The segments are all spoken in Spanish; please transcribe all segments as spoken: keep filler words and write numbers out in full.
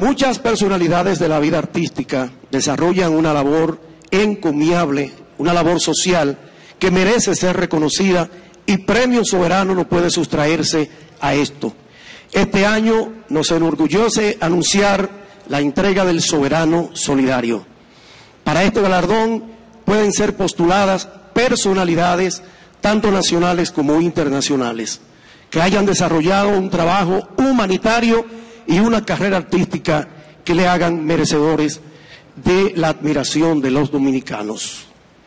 Muchas personalidades de la vida artística desarrollan una labor encomiable, una labor social que merece ser reconocida, y Premio Soberano no puede sustraerse a esto. Este año nos enorgullece anunciar la entrega del Soberano Solidario. Para este galardón pueden ser postuladas personalidades tanto nacionales como internacionales, que hayan desarrollado un trabajo humanitario y una carrera artística que le hagan merecedores de la admiración de los dominicanos.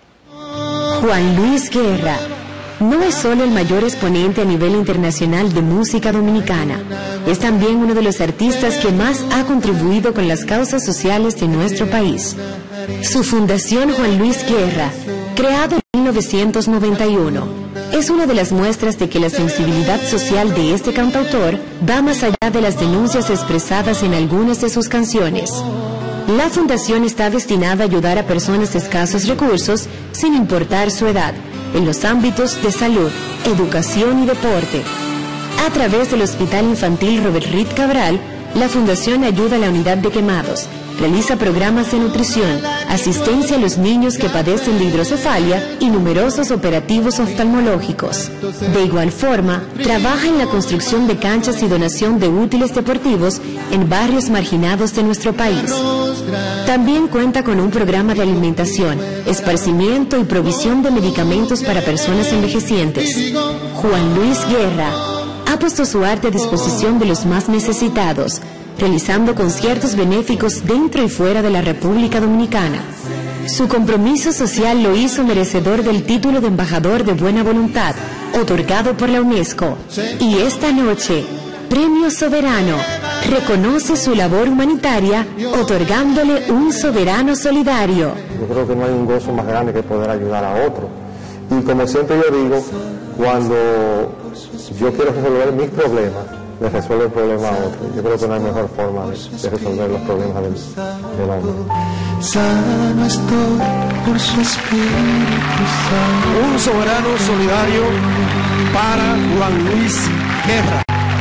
Juan Luis Guerra no es solo el mayor exponente a nivel internacional de música dominicana, es también uno de los artistas que más ha contribuido con las causas sociales de nuestro país. Su fundación Juan Luis Guerra, creado en mil novecientos noventa y uno, es una de las muestras de que la sensibilidad social de este cantautor va más allá de las denuncias expresadas en algunas de sus canciones. La fundación está destinada a ayudar a personas de escasos recursos, sin importar su edad, en los ámbitos de salud, educación y deporte. A través del Hospital Infantil Robert Reed Cabral, la fundación ayuda a la unidad de quemados, realiza programas de nutrición, asistencia a los niños que padecen de hidrocefalia y numerosos operativos oftalmológicos. De igual forma, trabaja en la construcción de canchas y donación de útiles deportivos en barrios marginados de nuestro país. También cuenta con un programa de alimentación, esparcimiento y provisión de medicamentos para personas envejecientes. Juan Luis Guerra ha puesto su arte a disposición de los más necesitados, realizando conciertos benéficos dentro y fuera de la República Dominicana. Su compromiso social lo hizo merecedor del título de Embajador de Buena Voluntad, otorgado por la UNESCO. Y esta noche, Premio Soberano reconoce su labor humanitaria, otorgándole un Soberano Solidario. Yo creo que no hay un gozo más grande que poder ayudar a otro. Y como siempre yo digo, cuando yo quiero resolver mis problemas, le resuelve el problema a otro. Yo creo que no hay mejor forma de, de resolver los problemas del, del hombre. Sano estoy por su espíritu santo. Un Soberano Solidario para Juan Luis Guerra.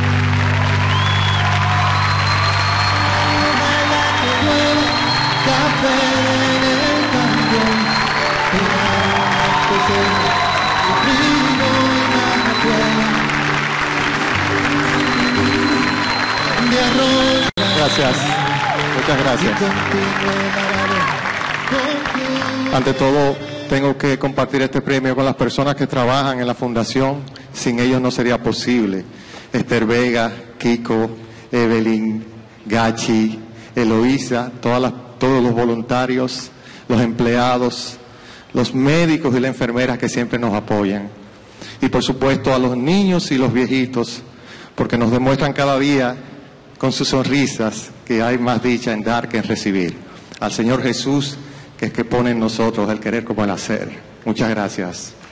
Gracias, muchas gracias. Ante todo, tengo que compartir este premio con las personas que trabajan en la fundación. Sin ellos no sería posible. Esther Vega, Kiko, Evelyn, Gachi, Eloísa, todas las, todos los voluntarios, los empleados, los médicos y las enfermeras que siempre nos apoyan. Y por supuesto a los niños y los viejitos, porque nos demuestran cada día con sus sonrisas que hay más dicha en dar que en recibir. Al Señor Jesús, que es que pone en nosotros el querer como el hacer. Muchas gracias.